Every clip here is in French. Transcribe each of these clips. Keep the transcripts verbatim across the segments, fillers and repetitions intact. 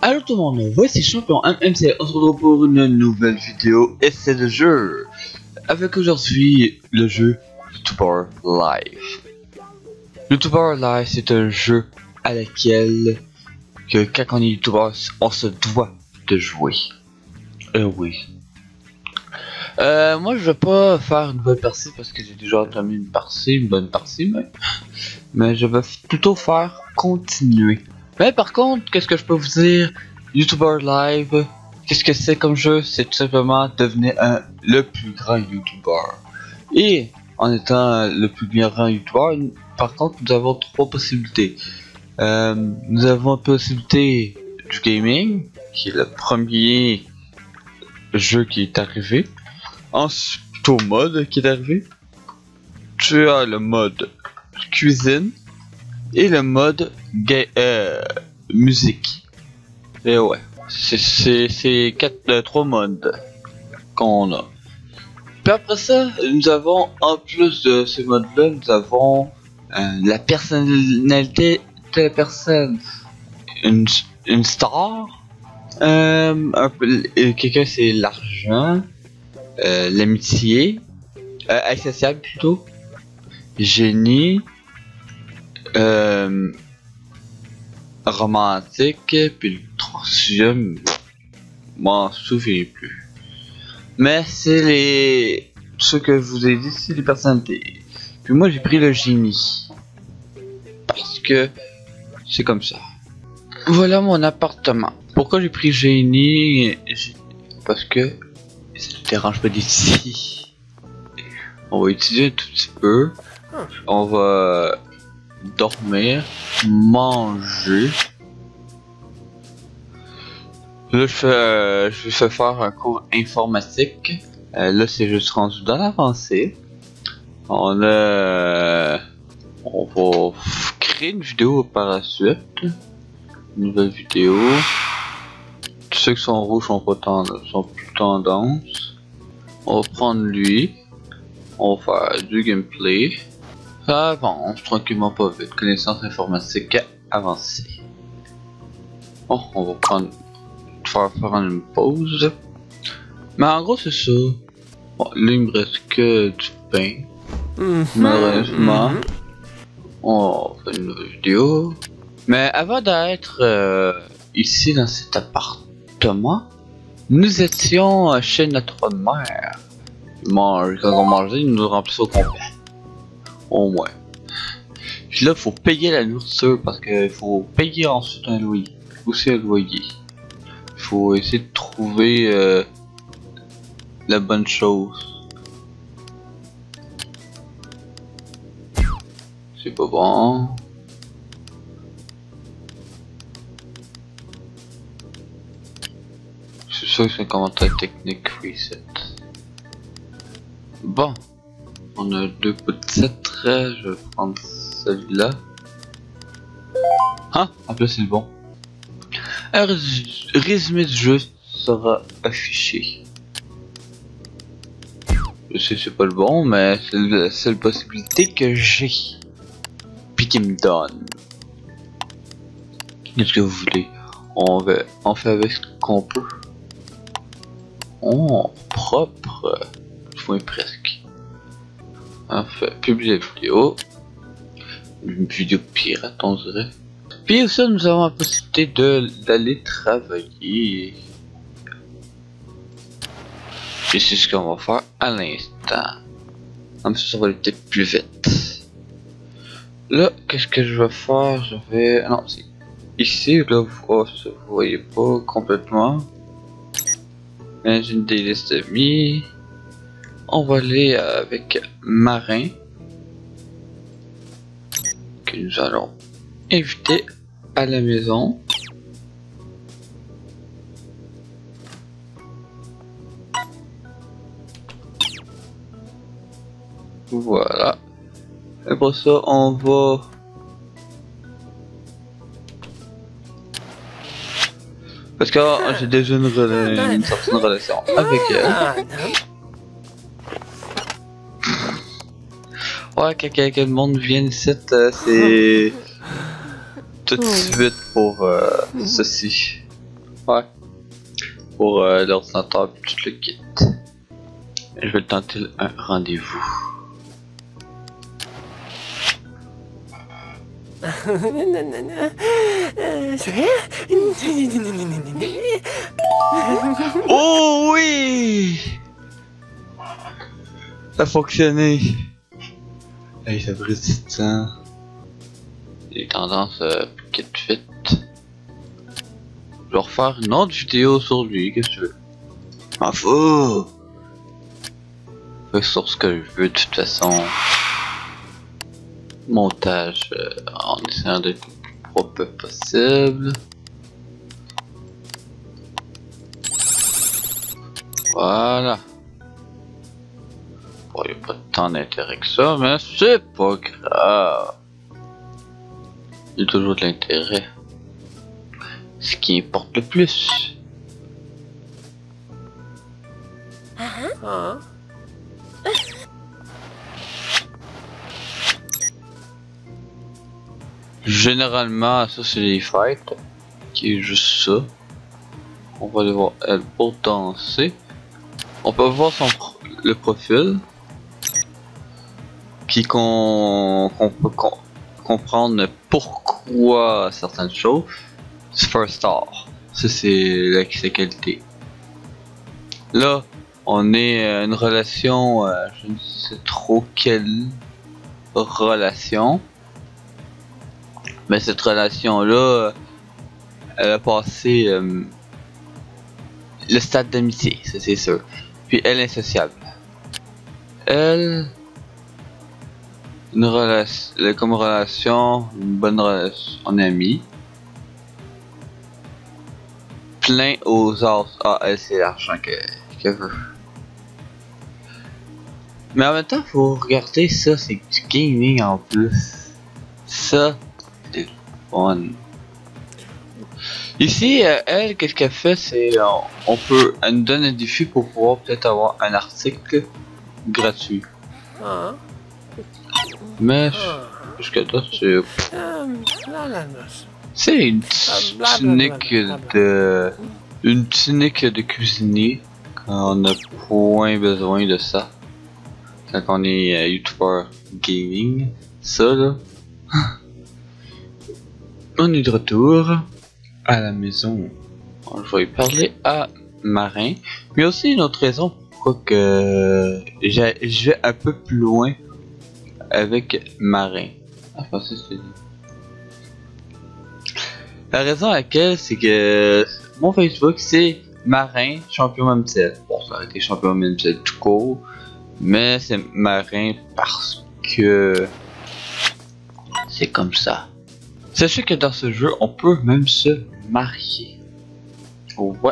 Allô tout le monde, voici Champion M M C, on se retrouve pour une nouvelle vidéo essai de jeu. Avec aujourd'hui le jeu YouTuber Live. YouTuber Live, c'est un jeu à laquelle que quand on est YouTuber, on se doit de jouer. Euh oui. Euh, moi je vais pas faire une nouvelle partie parce que j'ai déjà entamé une partie, une bonne partie, mais, mais je vais plutôt faire continuer. Mais par contre, qu'est-ce que je peux vous dire? YouTuber Live, qu'est-ce que c'est comme jeu? C'est tout simplement devenir un, le plus grand YouTuber. Et en étant le plus grand YouTuber, par contre, nous avons trois possibilités. Euh, nous avons la possibilité du gaming, qui est le premier jeu qui est arrivé. Ensuite, au mode qui est arrivé. Tu as le mode cuisine et le mode gay, euh, musique. Et ouais, c'est quatre, euh, trois modes qu'on a. Puis après ça, nous avons, en plus de ces modes-là, nous avons euh, la personnalité de la personne, une, une star, euh, un peu, quelqu'un c'est l'argent, euh, l'amitié, euh, associable plutôt, génie, euh, romantique, puis le troisième, m'en souviens plus. Mais c'est les... ce que je vous ai dit, c'est les personnalités. Puis moi j'ai pris le génie. Parce que c'est comme ça. Voilà mon appartement. Pourquoi j'ai pris génie? Parce que ça ne dérange pas d'ici. On va étudier un tout petit peu. On va dormir, manger. Là, je, fais, euh, je vais faire un cours informatique. Euh, là, c'est juste rendu dans l'avancée. On a, euh, on va créer une vidéo par la suite. Une nouvelle vidéo. Tous ceux qui sont rouges sont pas tendance, sont plus tendance. On va prendre lui. On va faire du gameplay. Ça avance tranquillement pas vite. Connaissance informatique avancée. Bon, on va prendre faire faire une pause. Mais en gros c'est ça. Bon, là il me reste que du pain. Mm-hmm. Malheureusement. Mm-hmm. On fait une nouvelle vidéo. Mais avant d'être euh, ici dans cet appartement, nous étions chez notre mère. Mange, quand on mangeait, il nous remplissait au complet. Au moins. Puis là, faut payer la nourriture parce qu'il faut payer ensuite un loyer. Aussi un loyer. Il faut essayer de trouver euh, la bonne chose. C'est pas bon. C'est sûr que c'est un commentaire technique reset. Bon. On a deux petits traits, je vais prendre celui-là. Ah, en plus c'est bon. Un résumé du jeu sera affiché. Je sais c'est pas le bon, mais c'est la seule possibilité que j'ai. Puis qui me donne. Qu'est-ce que vous voulez? On, va, on fait avec ce qu'on peut. Oh, propre. Je vois presque. Enfin, publier la vidéo. Une vidéo pirate, on dirait. Puis aussi, nous avons la possibilité de d'aller travailler. Et c'est ce qu'on va faire à l'instant. Comme ça, ça va aller peut-être plus vite. Là, qu'est-ce que je vais faire? Je vais... Non, c'est ici, là, vous, vous voyez pas complètement. Mais j'ai une des listes d'amis. On va aller avec Marin, que nous allons inviter à la maison. Voilà. Et pour ça, on va... Parce que oh, j'ai déjà une, rela... une certaine relation avec elle. Ouais, quand, quand, quand le monde vient ici, c'est tout de suite pour euh, ceci. Ouais. Pour euh, l'ordinateur et tout le kit. Je vais tenter un rendez-vous. Oh oui! Ça a fonctionné. Hey, ça brise du temps. J'ai tendance à piquer de vite. Je vais refaire une autre vidéo sur lui, qu'est-ce que tu veux? M'en fous! Fais sur ce que je veux de toute façon. Montage euh, en essayant d'être le plus propre possible. Voilà. Bon, il n'y a pas tant d'intérêt que ça, mais c'est pas grave. Il y a toujours de l'intérêt. Ce qui importe le plus. Uh-huh. Généralement, ça c'est les fêtes, qui est juste ça. On va aller voir elle pour danser. On peut voir son pro le profil, qui qu'on qu'on peut com comprendre pourquoi certaines choses. First Star, ça c'est sa qualité. Là, on est euh, une relation, euh, je ne sais trop quelle relation. Mais cette relation-là, elle a passé euh, le stade d'amitié, ça c'est sûr. Puis elle est insociable. Elle, une relation, comme relation, une bonne relation, on est amis. Plein aux as. Ah, elle c'est l'argent qu'elle veut. Mais en même temps, faut regarder ça, c'est du gaming en plus. Ça. C'est fun. Ici, euh, elle, qu'est-ce qu'elle fait, c'est euh, on peut, elle nous donne un défi pour pouvoir peut-être avoir un article gratuit. Uh-huh. Mais jusqu'à toi, c'est c'est une tunique de une tunique de cuisinier quand on n'a point besoin de ça. Quand on est euh, youtubeur gaming, ça là. On est de retour à la maison. Je vais parler à Marin. Mais aussi une autre raison pourquoi que je vais un peu plus loin avec Marin. Ah, je pensais que c'était... La raison à laquelle c'est que mon Facebook c'est Marin champion Mamsel. Bon, ça aurait été champion Mamsel tout court, mais c'est Marin parce que c'est comme ça. Sachez que dans ce jeu, on peut même se marier. Ouais.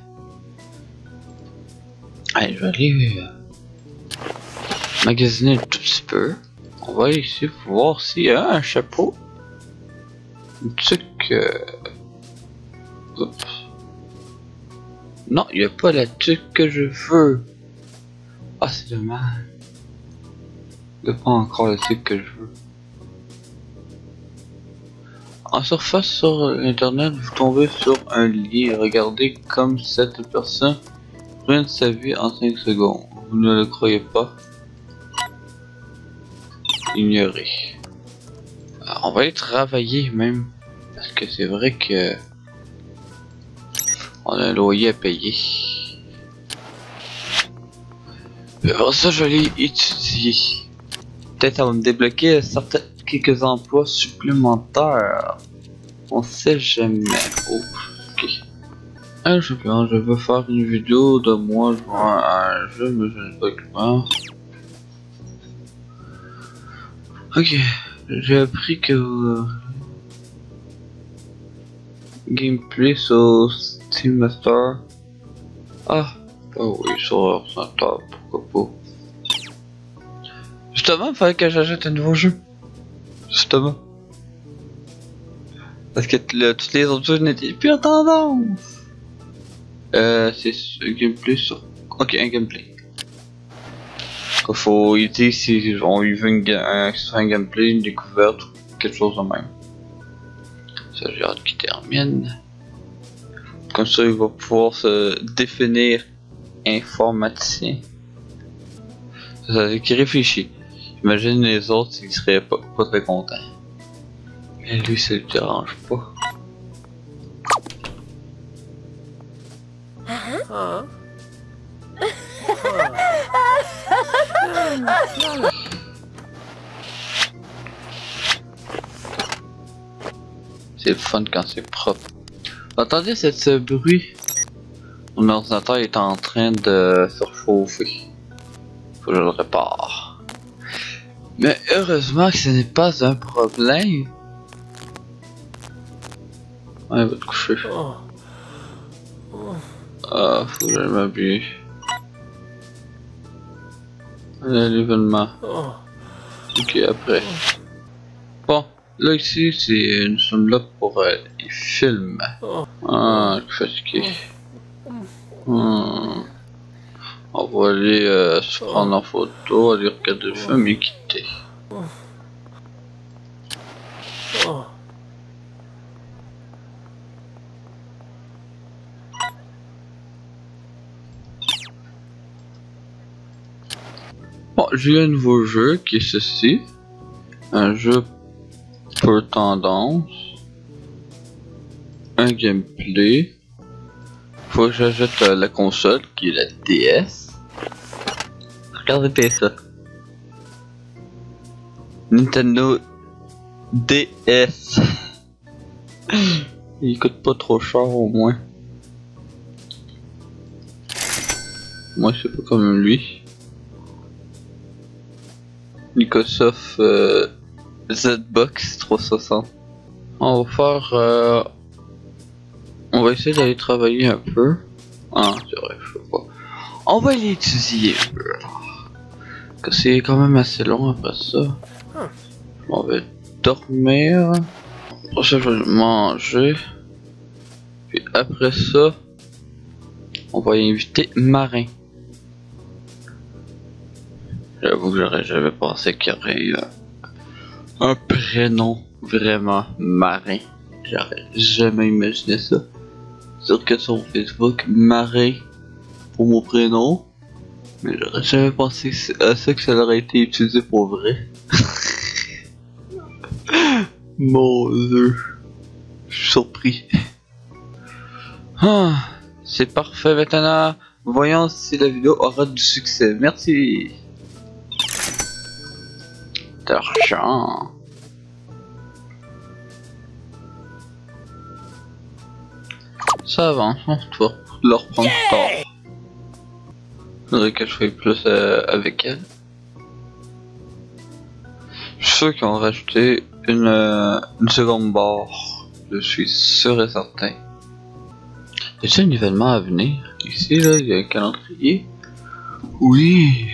Allez, je vais aller euh, magasiner un tout petit peu. On va aller ici pour voir s'il y a un chapeau. Un truc. Euh... Oups. Non, il n'y a pas la truc que je veux. Ah, c'est dommage. Il n'y a pas encore le truc que je veux. En surface sur l'internet, vous tombez sur un lien et regardez comme cette personne ruine sa vie en cinq secondes. Vous ne le croyez pas? Ignorez. Alors, on va aller travailler même, parce que c'est vrai que on a un loyer à payer. Et alors ça, je vais aller étudier. Peut-être ça va me débloquer certains quelques emplois supplémentaires. On sait jamais. Oh, ok. Un jeu plan, je veux faire une vidéo de moi jouant à un jeu, mais je ne sais pas comment. Ok, j'ai appris que euh, gameplay sur Steam Master. Ah, oh oui, sur ordinateur, pourquoi pas. Justement, il fallait que j'achète un nouveau jeu. Justement. Parce que le, toutes les autres jeux n'étaient plus en tendance. Euh, c'est un gameplay sur... Ok, un gameplay. Il faut éviter si on y veut une, un, un gameplay, une découverte ou quelque chose de même. Ça, j'ai hâte qu'il termine. Comme ça, il va pouvoir se définir informaticien. C'est qui réfléchit. Imagine les autres, ils seraient pas, pas très contents. Mais lui, ça le dérange pas. C'est le fun quand c'est propre. Attendez, c'est ce bruit. Mon ordinateur est en train de se réchauffer. Faut que je le répare. Mais heureusement que ce n'est pas un problème. Ouais, il va te coucher. Ah, faut que j'aille m'habiller. L'événement. Ok, après. Bon, là ici, c'est nous sommes là pour euh, les films. Ah, je suis fatigué. Hmm. On va aller euh, se prendre en photo, aller regarder le film et quitter. Bon, j'ai un nouveau jeu qui est ceci. Un jeu peu tendance. Un gameplay. Faut que j'ajoute euh, la console qui est la D S. Regardez ça. Nintendo D S. Il coûte pas trop cher au moins. Moi c'est pas comme lui. Microsoft euh, Z-Box trois cent soixante. On va faire... Euh, on va essayer d'aller travailler un peu. Ah, c'est vrai, je sais pas. On va aller étudier un peu alors. Que c'est quand même assez long après ça. On va dormir. Après ça, je vais manger. Puis après ça, on va y inviter Marin. J'avoue que j'aurais jamais pensé qu'il y aurait eu un prénom vraiment Marin. J'aurais jamais imaginé ça. Sûr que sur Facebook, Marin pour mon prénom. Mais j'aurais jamais pensé à ça que ça aurait été utilisé pour vrai. Mon dieu. Je suis surpris. Ah, c'est parfait maintenant. Voyons si la vidéo aura du succès. Merci. D'argent. Ça avance, on va leur prendre tard. Faudrait que je fasse plus euh, avec elle. Je suis sûr qu'ils ont rajouté une, euh, une seconde barre. Je suis sûr et certain. Y a-t-il un événement à venir? Ici, là, il y a un calendrier. Oui.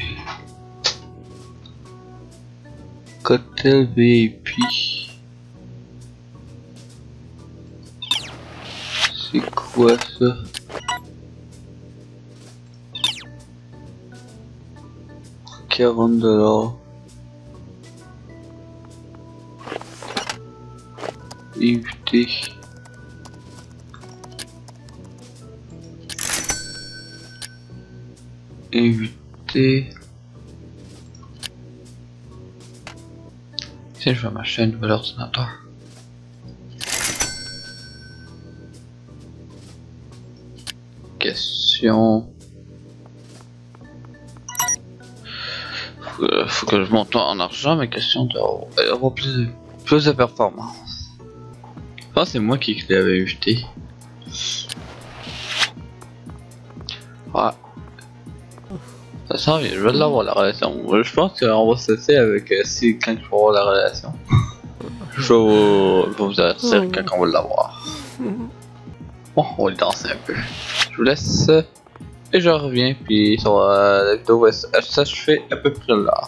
Cocktail V I P. C'est quoi ça? quarante dollars. Éviter. Éviter. Tiens, je vais m'acheter un nouvel ordinateur. Question. Faut, euh, faut que je monte en argent, mais question d'avoir plus, plus de performance. Je pense que c'est moi qui l'avais invité. Ouais. Ça sent bien, je vais l'avoir la relation. Je pense qu'on va se laisser avec euh, si quand je vais avoir la relation. Je vais vous, je vais vous avertir quand on va l'avoir. Bon, on va le danser un peu. Je vous laisse et je reviens, puis ça va, la vidéo va s'achever à peu près là.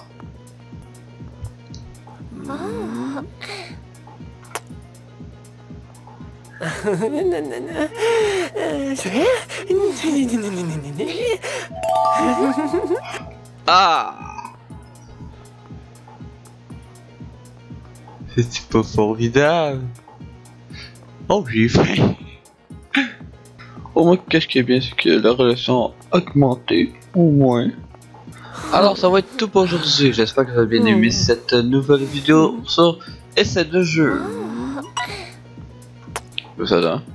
Ah! C'est pas formidable. Oh, j'ai faim. Au moins, qu'est-ce qui est bien, c'est que la relation a augmenté, au moins. Alors, ça va être tout pour aujourd'hui. J'espère que vous avez bien aimé cette nouvelle vidéo sur essai de jeu. C'est ça là.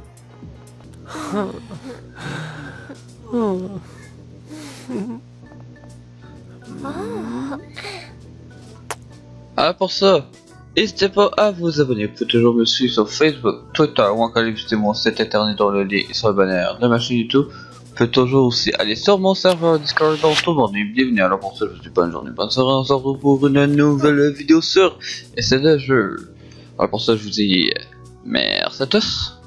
Alors pour ça, n'hésitez pas à vous abonner. Vous pouvez toujours me suivre sur Facebook, Twitter ou encore aller visiter mon site internet dans le lien sur le banner de ma chaîne YouTube. Vous pouvez toujours aussi aller sur mon serveur Discord dont tout le monde est bienvenu. Alors pour ça, je vous dis bonne journée, bonne soirée, on se retrouve pour une nouvelle vidéo sur essai de jeu. Alors pour ça, je vous dis merci à tous.